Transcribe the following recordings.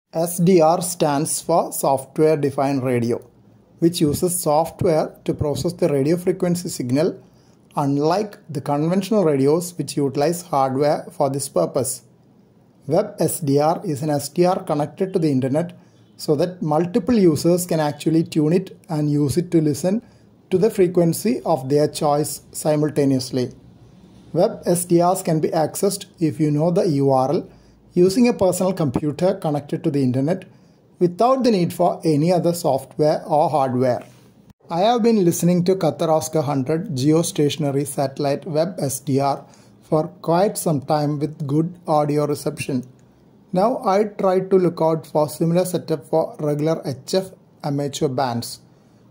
SDR stands for Software Defined Radio, which uses software to process the radio frequency signal, unlike the conventional radios which utilize hardware for this purpose. WebSDR is an SDR connected to the internet so that multiple users can actually tune it and use it to listen to the frequency of their choice simultaneously. WebSDRs can be accessed if you know the URL using a personal computer connected to the internet without the need for any other software or hardware. I have been listening to Qatar Oscar 100 geostationary satellite WebSDR for quite some time with good audio reception. Now I tried to look out for similar setup for regular HF amateur bands.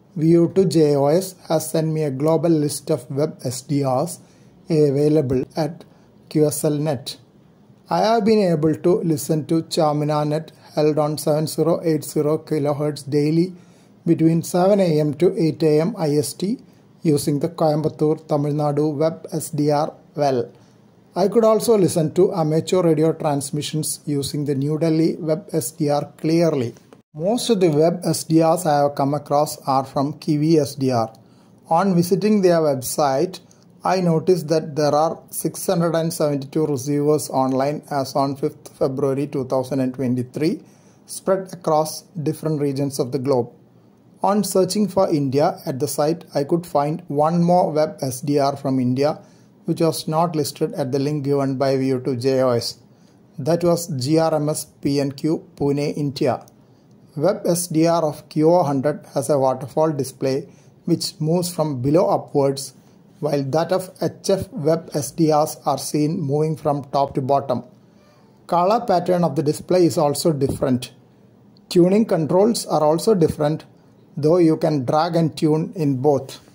VU2JOS has sent me a global list of WebSDRs available at QSLNet. I have been able to listen to CharminaNet held on 7080 kHz daily between 7 am to 8 am IST using the Coimbatore, Tamil Nadu WebSDR well. I could also listen to amateur radio transmissions using the New Delhi WebSDR clearly. Most of the WebSDRs I have come across are from KiwiSDR. On visiting their website, I noticed that there are 672 receivers online as on 5th February 2023, spread across different regions of the globe. On searching for India at the site, I could find one more WebSDR from India, which was not listed at the link given by VU2JOS. That was GRMS PNQ Pune, India. WebSDR of QO100 has a waterfall display which moves from below upwards, while that of HF WebSDRs are seen moving from top to bottom. Color pattern of the display is also different. Tuning controls are also different, though you can drag and tune in both.